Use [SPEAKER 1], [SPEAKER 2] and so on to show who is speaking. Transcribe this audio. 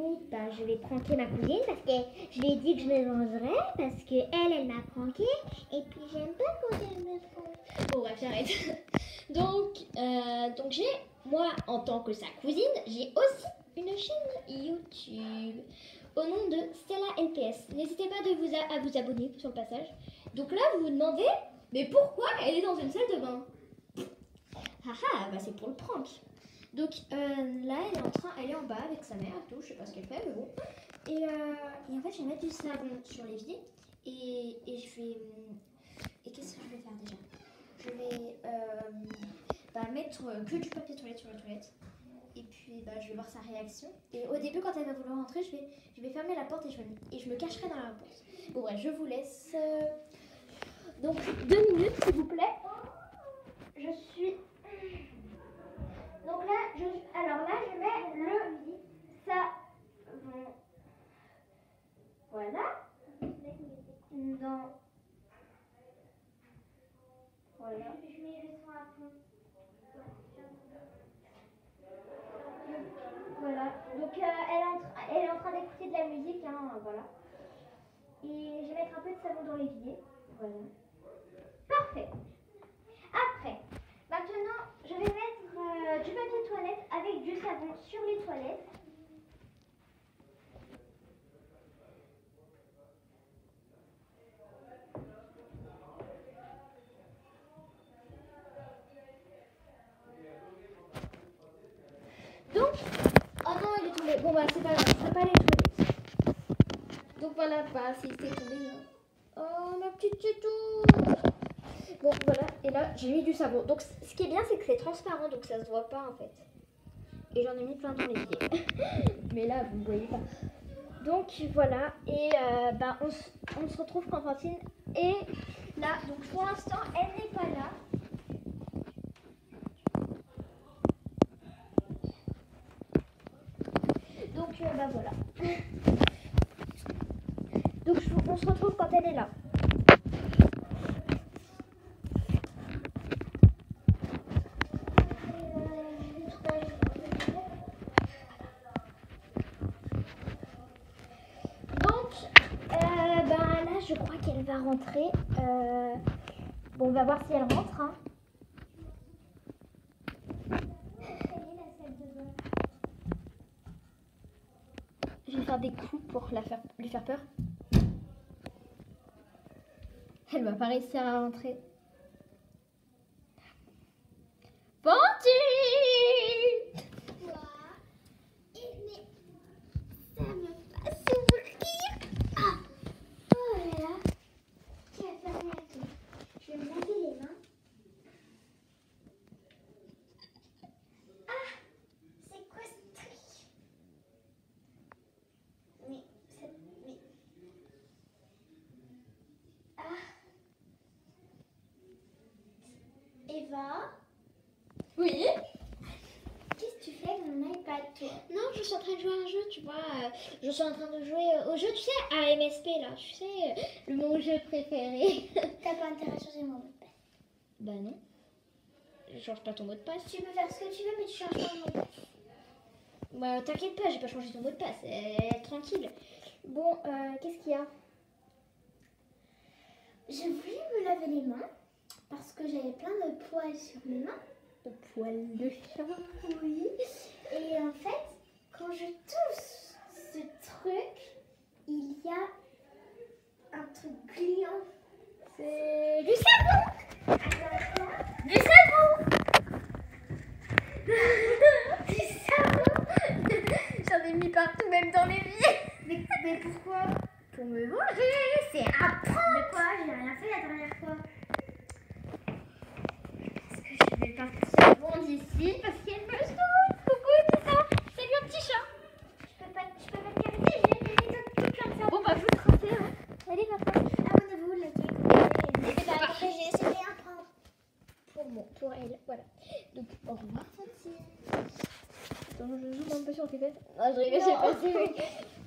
[SPEAKER 1] coup, bah, je vais pranker ma cousine parce que je lui ai dit que je me vengerais parce que elle m'a pranké et puis j'aime pas quand elle me prank.
[SPEAKER 2] Bon bref, j'arrête. Donc j'ai, moi en tant que sa cousine, j'ai aussi une chaîne YouTube au nom de Stella NPS. N'hésitez pas à vous abonner sur le passage. Donc là, vous vous demandez, mais pourquoi elle est dans une salle de bain? Haha, bah c'est pour le prank. Donc là, elle est en bas avec sa mère et tout, je sais pas ce qu'elle fait, mais bon. Et en fait, je vais mettre du savon sur l'évier et je vais... Et qu'est-ce que je vais faire déjà? Je vais mettre que du papier toilette sur la toilette. Et puis je vais voir sa réaction. Et au début, quand elle va vouloir rentrer, je vais fermer la porte et je me cacherai dans la porte. Bon bref, je vous laisse. Donc 2 minutes, s'il vous plaît. Je suis... Donc là, je mets le savon. Voilà. Dans... Voilà. Je mets le son à fond. Voilà. Donc elle est en train d'écouter de la musique, hein, voilà. Et je vais mettre un peu de savon dans l'évier. Voilà. Parfait. Après, maintenant, je vais mettre du papier toilette avec du savon sur les toilettes. Donc, oh non, il est tombé. Bon, bah, c'est pas grave, c'est pas les toilettes. Donc voilà, bah, c'est tombé là. Oh, ma petite tuto. Bon, voilà, et là, j'ai mis du savon. Donc, ce qui est bien, c'est que c'est transparent, donc ça se voit pas en fait. Et j'en ai mis plein dans les pieds. Mais là, vous ne voyez pas. Donc, voilà, et on se retrouve quand Francine est là. Donc, pour l'instant, elle n'est pas là. Donc, voilà. Donc, on se retrouve quand elle est là. Donc, là, je crois qu'elle va rentrer. Bon, on va voir si elle rentre. Hein. Je vais faire des coups pour lui faire peur. Elle va pas réussir à rentrer. Fantine! Mais ça me va s'ouvrir. Ah! Oh là là. Tiens, ferme la tout. Je vais me laver les mains. Ah! C'est quoi ce truc? Mais... Ah! Eva? Oui? Qu'est-ce que tu fais avec mon iPad, toi? Non, je suis en train de jouer à un jeu, tu vois. Je suis en train de jouer au jeu, tu sais, à MSP, là. Tu sais, mon jeu préféré. T'as pas intérêt à changer mon mot de passe? Bah non. Je change pas ton mot de passe. Tu peux faire ce que tu veux, mais tu changes pas mon mot de passe. Bah t'inquiète pas, j'ai pas changé ton mot de passe. Tranquille. Bon, qu'est-ce qu'il y a? Je voulais me laver les mains parce que j'avais plein de poils sur mes mains. De poils de chat. Oui. Et en fait, quand je touche ce truc, il y a un truc gluant. C'est du savon. Du savon. Du savon. J'en ai mis partout, même dans les vies. Mais pourquoi? Pour me venger. C'est un prank. De quoi? J'ai rien fait la dernière fois. Je vais partir bon d'ici parce qu'il me saoule. Coucou, c'est ça. Salut un petit chat. Je peux pas te caresser, j'ai tout comme ça. Bon bah vous tracez, hein. Allez, va faire. Abonnez-vous, likez, commentez. Et bah après j'ai essayé un prank. Pour elle, voilà. Donc au revoir Fantine. Attends, je zoome un peu sur tes fesses. Non, je rigole, c'est pas